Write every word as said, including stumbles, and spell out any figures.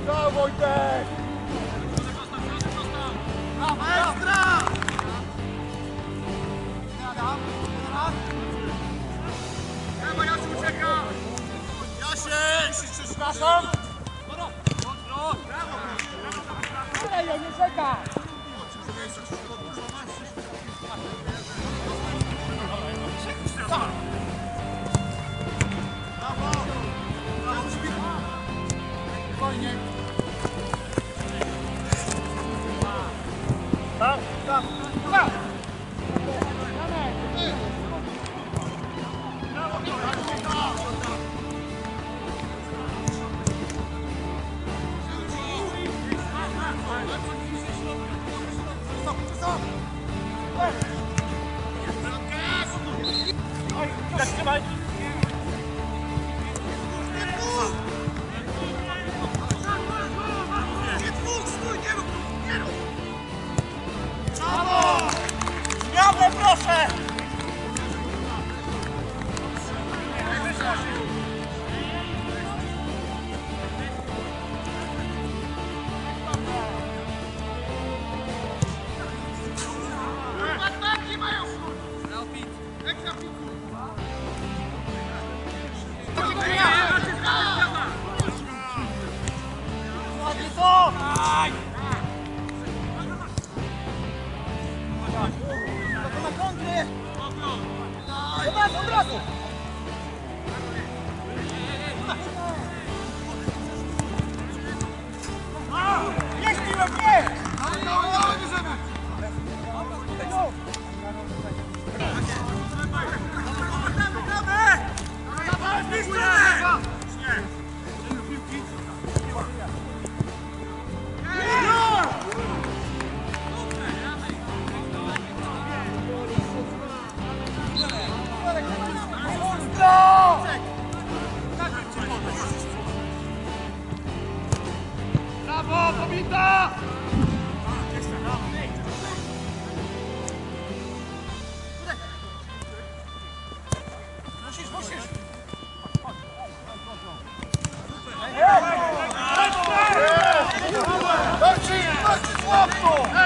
Brawo, Wojtek! Brawo, ekstra! Brawo, Jasiu, ucieka! Jasiek! Przepraszam! Brawo! Ej, nie czeka! Spokojnie. Tam, tam, tam. Zatrzymaj! Brawo, proszę! Ataki mają! Ekstra piku! Ładnie to! To na kontry! Od razu, od razu! Jest piłem, nie! No, no, bierzemy! Brawo, pobita! Musisz, musisz! Marcin, Marcin, łapko!